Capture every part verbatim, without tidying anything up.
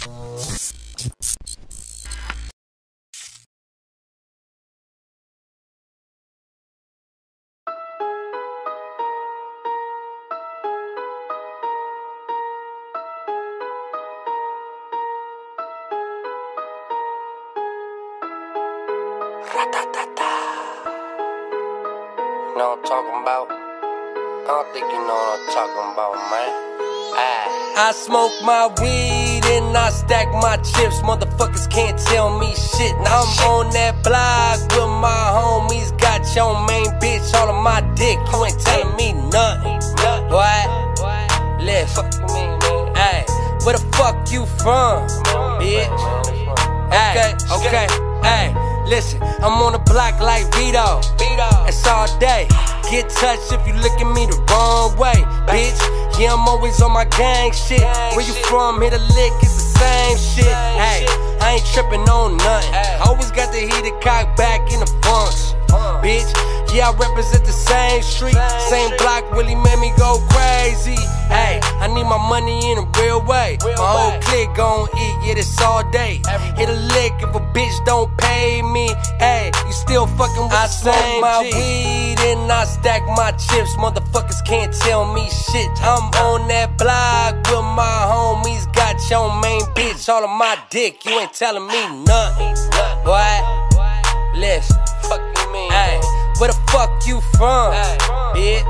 Ra-ta-ta-ta. You know what I'm talking about? I don't think you know what I'm talking about, man. Aye. I smoke my weed and I stack my chips. Motherfuckers can't tell me shit. Now I'm on that block with my homies. Got your main bitch all on my dick. You ain't telling me nothing. What? Listen. Ay, where the fuck you from, bitch? Okay, okay, ay. Listen, I'm on the block like Vito. It's all day. Get touched if you look at me the wrong way, bitch. Yeah, I'm always on my gang shit. Where you from? Hit a lick, it's the same shit. Hey, I ain't tripping on nothing. Always got the heated cock back in the function, bitch. Yeah, I represent the same street, same block. Willie made me go crazy. Hey, I need my money in a real way. My whole clique gon' eat, yeah, this all day. Hit a lick if a bitch don't pay me. Hey, you still fucking with I the same I smoke my G. weed and I stack my chips. Motherfuckers can't tell me shit. I'm on that block with my homies. Got your main bitch all on my dick. You ain't telling me nothing. What? Listen. Fuck you mean? Hey, where the fuck you from, bitch?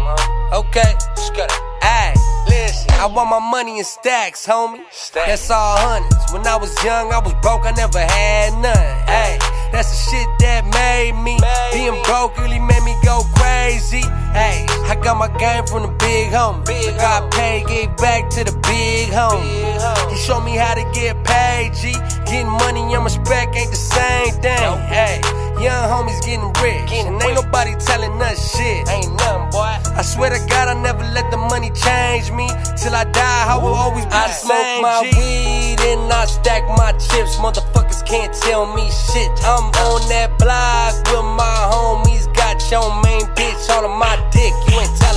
Okay. Ay, listen, I want my money in stacks, homie. That's all hundreds. When I was young, I was broke, I never had none. Ay, that's the shit that made me. Being broke really made me go crazy. Ay, I got my game from the big homie. I got paid, gave back to the big homie. He showed me how to get paid, G. Getting money and respect ain't the same thing. Ay, young homies getting rich, and ain't nobody telling us shit. Ain't nothing, boy. I swear to God, I never let the money change me. Till I die, I will always be the same. I smoke my weed and I stack my chips. Motherfuckers can't tell me shit. I'm on that block with my homies. Got your main bitch all on my dick. You ain't telling